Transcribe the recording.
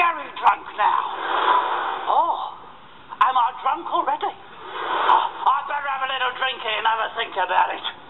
very drunk now. Oh, am I drunk already? I'd better have a little drink here and have a think about it.